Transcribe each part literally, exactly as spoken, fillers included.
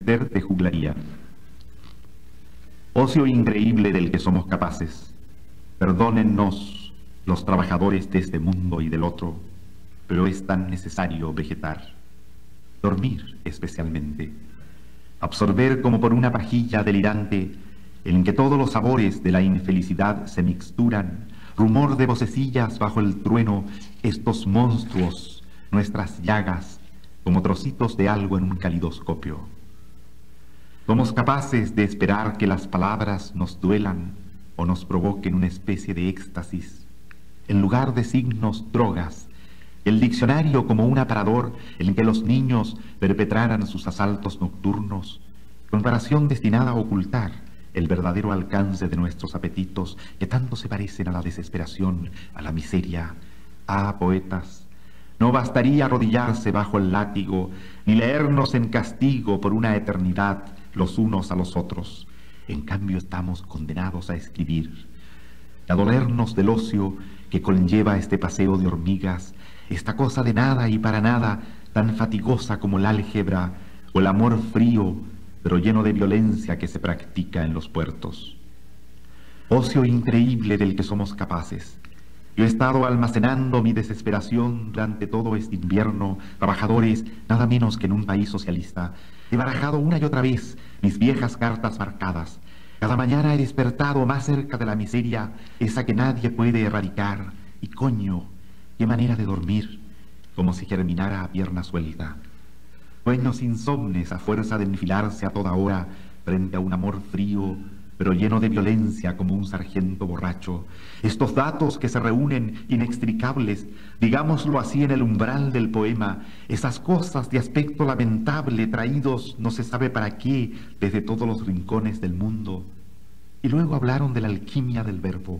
de juglaría. Ocio increíble del que somos capaces. Perdónennos los trabajadores de este mundo y del otro, pero es tan necesario vegetar, dormir especialmente, absorber como por una pajilla delirante en que todos los sabores de la infelicidad se mixturan, rumor de vocecillas bajo el trueno, estos monstruos, nuestras llagas, como trocitos de algo en un calidoscopio. Somos capaces de esperar que las palabras nos duelan o nos provoquen una especie de éxtasis. En lugar de signos, drogas. El diccionario como un aparador en que los niños perpetraran sus asaltos nocturnos. Comparación destinada a ocultar el verdadero alcance de nuestros apetitos que tanto se parecen a la desesperación, a la miseria. Ah, poetas, no bastaría arrodillarse bajo el látigo, ni leernos en castigo por una eternidad los unos a los otros. En cambio estamos condenados a escribir, a dolernos del ocio que conlleva este paseo de hormigas, esta cosa de nada y para nada, tan fatigosa como el álgebra o el amor frío, pero lleno de violencia que se practica en los puertos. Ocio increíble del que somos capaces. Yo he estado almacenando mi desesperación durante todo este invierno, trabajadores, nada menos que en un país socialista. He barajado una y otra vez mis viejas cartas marcadas. Cada mañana he despertado más cerca de la miseria, esa que nadie puede erradicar. Y coño, qué manera de dormir, como si germinara a pierna suelta. Sueños insomnes a fuerza de enfilarse a toda hora frente a un amor frío, pero lleno de violencia como un sargento borracho. Estos datos que se reúnen inextricables, digámoslo así, en el umbral del poema, esas cosas de aspecto lamentable traídos no se sabe para qué desde todos los rincones del mundo. Y luego hablaron de la alquimia del verbo,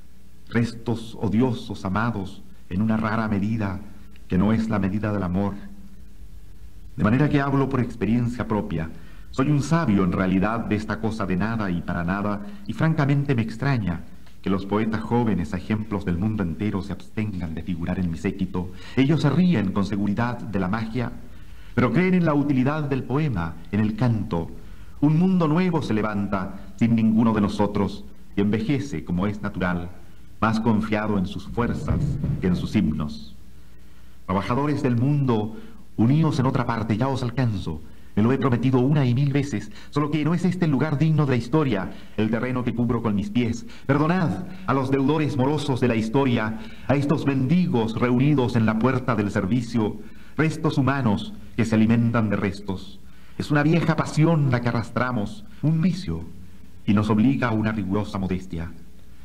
restos odiosos amados en una rara medida que no es la medida del amor. De manera que hablo por experiencia propia. Soy un sabio en realidad de esta cosa de nada y para nada, y francamente me extraña que los poetas jóvenes, a ejemplos del mundo entero, se abstengan de figurar en mi séquito. Ellos se ríen con seguridad de la magia, pero creen en la utilidad del poema, en el canto. Un mundo nuevo se levanta sin ninguno de nosotros y envejece, como es natural, más confiado en sus fuerzas que en sus himnos. Trabajadores del mundo, uníos en otra parte, ya os alcanzo. Me lo he prometido una y mil veces, solo que no es este el lugar digno de la historia, el terreno que cubro con mis pies. Perdonad a los deudores morosos de la historia, a estos mendigos reunidos en la puerta del servicio, restos humanos que se alimentan de restos. Es una vieja pasión la que arrastramos, un vicio, y nos obliga a una rigurosa modestia.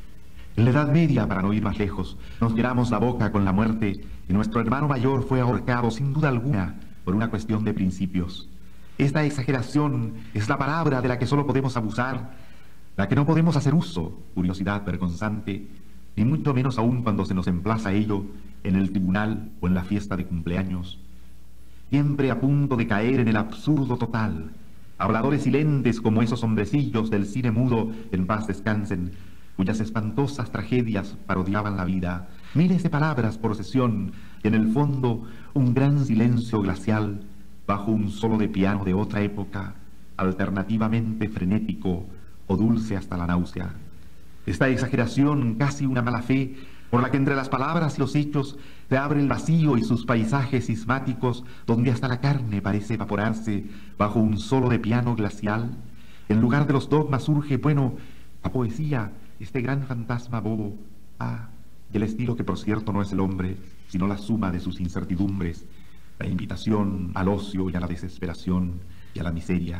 En la Edad Media, para no ir más lejos, nos llenamos la boca con la muerte y nuestro hermano mayor fue ahorcado sin duda alguna por una cuestión de principios. Esta exageración es la palabra de la que solo podemos abusar, la que no podemos hacer uso, curiosidad vergonzante, ni mucho menos aún cuando se nos emplaza ello en el tribunal o en la fiesta de cumpleaños. Siempre a punto de caer en el absurdo total, habladores silentes como esos hombrecillos del cine mudo, en paz descansen, cuyas espantosas tragedias parodiaban la vida, miles de palabras por sesión, y en el fondo un gran silencio glacial, bajo un solo de piano de otra época, alternativamente frenético o dulce hasta la náusea. Esta exageración, casi una mala fe, por la que entre las palabras y los hechos se abre el vacío y sus paisajes sismáticos, donde hasta la carne parece evaporarse bajo un solo de piano glacial. En lugar de los dogmas surge, bueno, la poesía, este gran fantasma bobo, ah, y el estilo que por cierto no es el hombre, sino la suma de sus incertidumbres, la invitación al ocio y a la desesperación y a la miseria.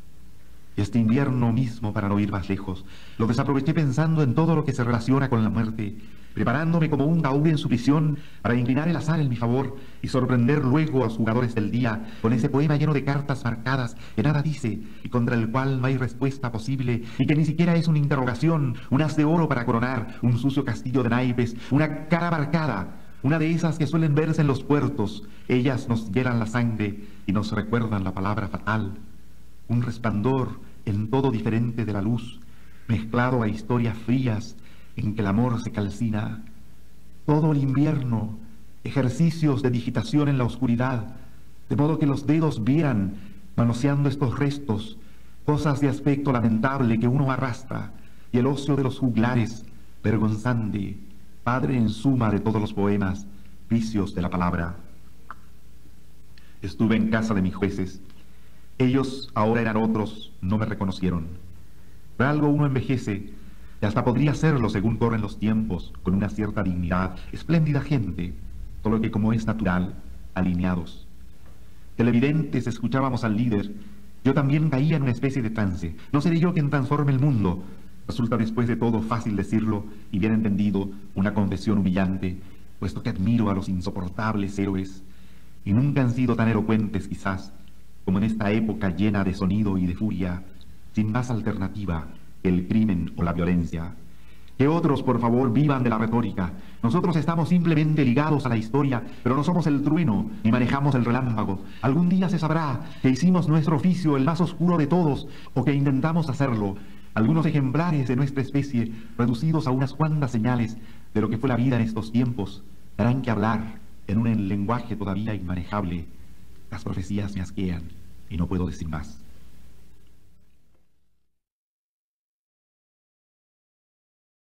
Y este invierno mismo, para no ir más lejos, lo desaproveché pensando en todo lo que se relaciona con la muerte, preparándome como un gaúl en su prisión para inclinar el azar en mi favor y sorprender luego a los jugadores del día con ese poema lleno de cartas marcadas que nada dice y contra el cual no hay respuesta posible y que ni siquiera es una interrogación, un haz de oro para coronar un sucio castillo de naipes, una cara marcada, una de esas que suelen verse en los puertos. Ellas nos hielan la sangre y nos recuerdan la palabra fatal. Un resplandor en todo diferente de la luz, mezclado a historias frías en que el amor se calcina. Todo el invierno, ejercicios de digitación en la oscuridad, de modo que los dedos vieran manoseando estos restos, cosas de aspecto lamentable que uno arrastra, y el ocio de los juglares, vergonzante, padre en suma de todos los poemas, vicios de la palabra. Estuve en casa de mis jueces. Ellos ahora eran otros, no me reconocieron. Por algo uno envejece, y hasta podría serlo según corren los tiempos, con una cierta dignidad, espléndida gente, solo que como es natural, alineados. Televidentes escuchábamos al líder, yo también caía en una especie de trance. No seré yo quien transforme el mundo. Resulta después de todo fácil decirlo y bien entendido, una confesión humillante, puesto que admiro a los insoportables héroes, y nunca han sido tan elocuentes quizás, como en esta época llena de sonido y de furia, sin más alternativa que el crimen o la violencia. Que otros, por favor, vivan de la retórica. Nosotros estamos simplemente ligados a la historia, pero no somos el trueno, ni manejamos el relámpago. Algún día se sabrá que hicimos nuestro oficio el más oscuro de todos, o que intentamos hacerlo. Algunos ejemplares de nuestra especie, reducidos a unas cuantas señales de lo que fue la vida en estos tiempos, darán que hablar en un lenguaje todavía inmanejable. Las profecías me asquean y no puedo decir más.